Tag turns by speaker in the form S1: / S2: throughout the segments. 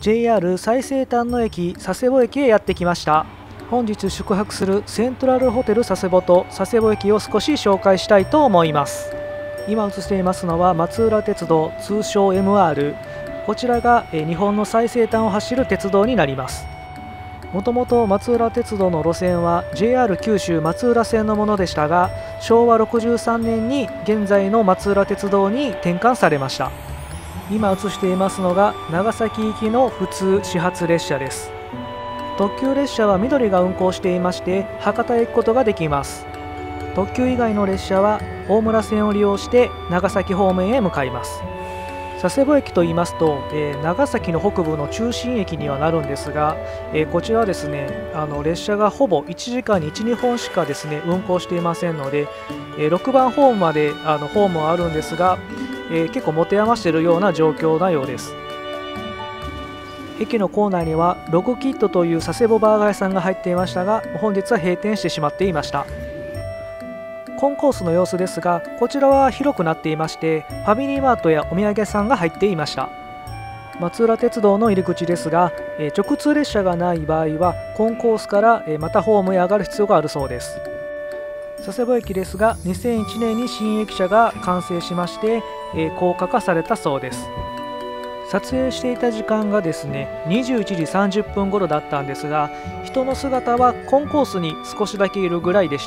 S1: JR 最西端の駅佐世保駅へやってきました。本日宿泊するセントラルホテル佐世保と佐世保駅を少し紹介したいと思います。今映していますのは松浦鉄道、通称 MR。 こちらが日本の最西端を走る鉄道になります。もともと松浦鉄道の路線は JR 九州松浦線のものでしたが、昭和63年に現在の松浦鉄道に転換されました。今映していますのが長崎行きの普通始発列車です。特急列車は緑が運行していまして博多へ行くことができます。特急以外の列車は大村線を利用して長崎方面へ向かいます。佐世保駅といいますと、長崎の北部の中心駅にはなるんですが、こちらはですね列車がほぼ1時間に 1,2 本しかですね運行していませんので、6番ホームまでホームはあるんですが、結構持て余しているような状況なようです。駅の構内にはログキットという佐世保バーガー屋さんが入っていましたが、本日は閉店してしまっていました。コンコースの様子ですが、こちらは広くなっていまして、ファミリーマートやお土産屋さんが入っていました。松浦鉄道の入り口ですが、直通列車がない場合はコンコースからまたホームへ上がる必要があるそうです。佐世保駅ですが、2001年に新駅舎が完成しまして、高架化されたそうです。撮影していた時間がですね21時30分頃だったんですが、人の姿はコンコースに少しだけいるぐらいでした。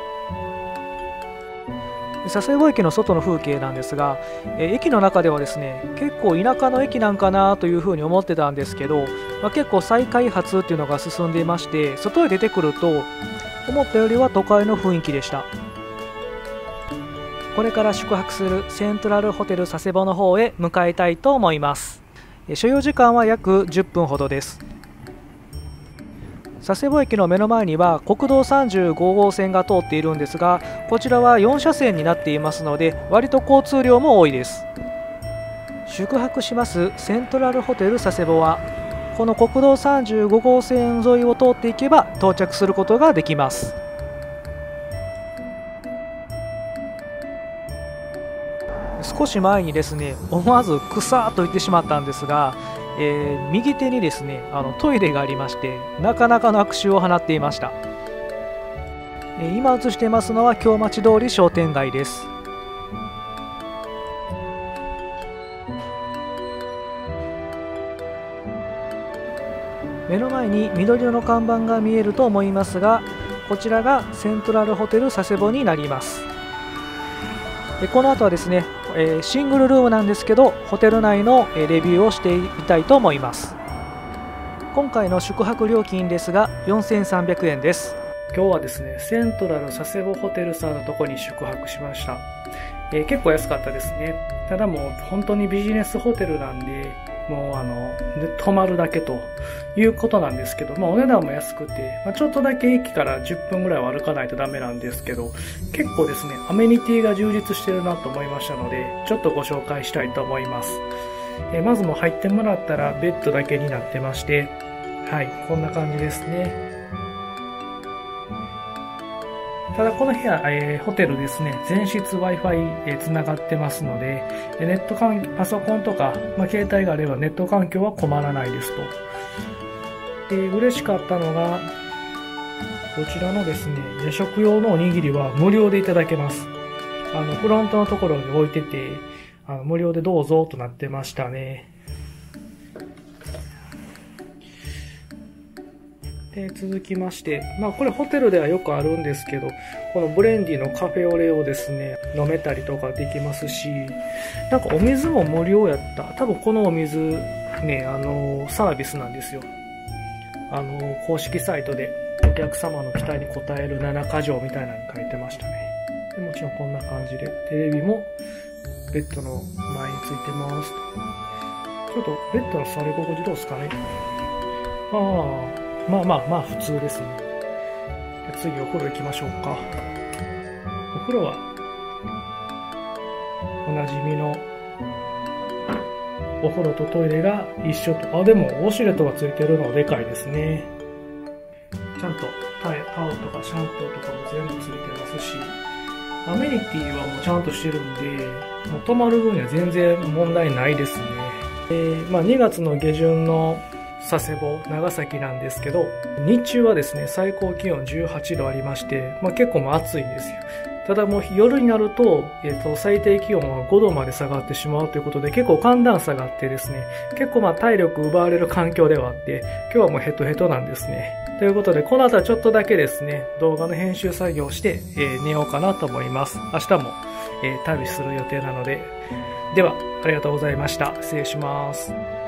S1: 佐世保駅の外の風景なんですが、駅の中ではですね結構田舎の駅なんかなというふうに思ってたんですけど、結構再開発っていうのが進んでいまして、外へ出てくると思ったよりは都会の雰囲気でした。これから宿泊するセントラルホテル佐世保の方へ向かいたいと思います。所要時間は約10分ほどです。佐世保駅の目の前には国道35号線が通っているんですが、こちらは4車線になっていますので割と交通量も多いです。宿泊しますセントラルホテル佐世保はこの国道35号線沿いを通っていけば到着することができます。少し前にですね思わずくさーっと言ってしまったんですが、右手にですねトイレがありまして、なかなかの悪臭を放っていました。今映していますのは京町通り商店街です。目の前に緑色の看板が見えると思いますが、こちらがセントラルホテル佐世保になります。この後はですねシングルルームなんですけど、ホテル内のレビューをしてみたいと思います。今回の宿泊料金ですが4300円です。今日はですねセントラル佐世保ホテルさんのとこに宿泊しました。結構安かったですね。ただもう本当にビジネスホテルなんで、もう泊まるだけということなんですけど、お値段も安くて、ちょっとだけ駅から10分ぐらいは歩かないとダメなんですけど、結構ですねアメニティが充実してるなと思いましたので、ちょっとご紹介したいと思います。まずもう入ってもらったらベッドだけになってまして、はい、こんな感じですね。ただこの部屋、ホテルですね、全室 Wi-Fi つながってますので、ネットパソコンとか、携帯があればネット環境は困らないですと。嬉しかったのが、こちらのですね、夜食用のおにぎりは無料でいただけます。フロントのところに置いてて、無料でどうぞとなってましたね。続きまして、これホテルではよくあるんですけど、このブレンディのカフェオレをですね、飲めたりとかできますし、なんかお水も無料やった。多分このお水、ね、サービスなんですよ。公式サイトでお客様の期待に応える7か条みたいなのに書いてましたね。でもちろんこんな感じで、テレビもベッドの前についてますと。ちょっとベッドの座り心地どうですかね。普通ですね。次お風呂行きましょうか。お風呂はおなじみのお風呂とトイレが一緒と。でもウォシュレットがついてるのでかいですね。ちゃんとタオルとかシャンプーとかも全部ついてますし、アメニティはもうちゃんとしてるんで、もう泊まる分には全然問題ないですね。 2月の下旬の佐世保、長崎なんですけど、日中はですね、最高気温18度ありまして、結構暑いんですよ。ただもう夜になると、最低気温は5度まで下がってしまうということで、結構寒暖差があってですね、結構体力奪われる環境ではあって、今日はもうヘトヘトなんですね。ということで、この後はちょっとだけですね、動画の編集作業をして、寝ようかなと思います。明日も、旅する予定なので。では、ありがとうございました。失礼します。